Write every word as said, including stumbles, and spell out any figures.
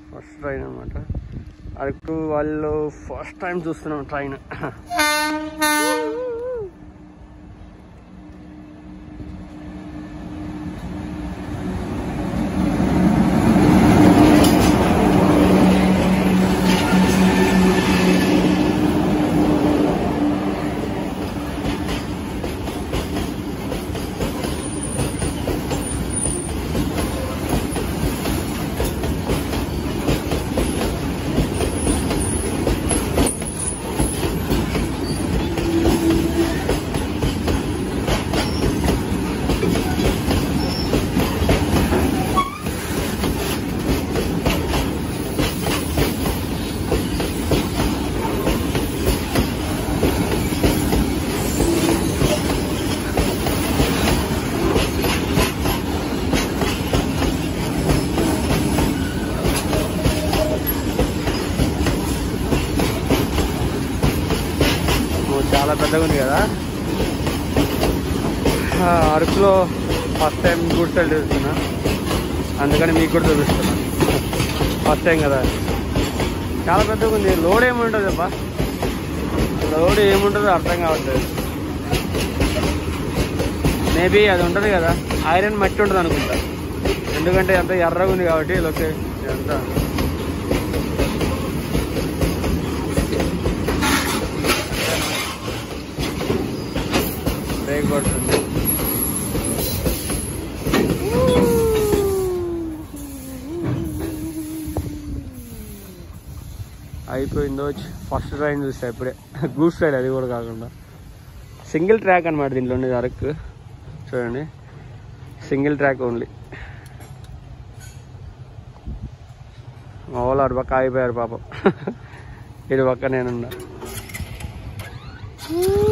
First train అనమాట. అరకు వాళ్ళు first time చూస్తున్నాం ట్రైన్. చాలా పెద్దగా ఉంది కదా. అరకులో ఫస్ట్ టైం గూడ్స్ సైడ్ చూస్తున్నా, అందుకని మీకు కూడా చూపిస్తున్నా. ఫస్ట్ టైం కదా, చాలా పెద్దగా ఉంది. లోడ్ ఏముంటుంది అబ్బా, లోడ్ ఏముంటుందో అర్థం కావట్లేదు. మేబీ అది ఉంటుంది కదా, ఐరన్ మట్టి ఉంటుంది అనుకుంటా, ఎందుకంటే అంత ఎర్రగా ఉంది కాబట్టి. లొకేషన్ అంతా బ్రేక్ పడుతుంది. అయిపోయిందో ఫస్ట్ ట్రైన్ చూసా ఇప్పుడే, గూడ్స్ సైడ్, అది కూడా కాకుండా సింగిల్ ట్రాక్ అనమాట దీంట్లో ఉండేది. అరకు చూడండి, సింగిల్ ట్రాక్ ఓన్లీ. మా వాళ్ళు అటు పక్క అయిపోయారు పాపం, ఇటు పక్క నేనున్నా.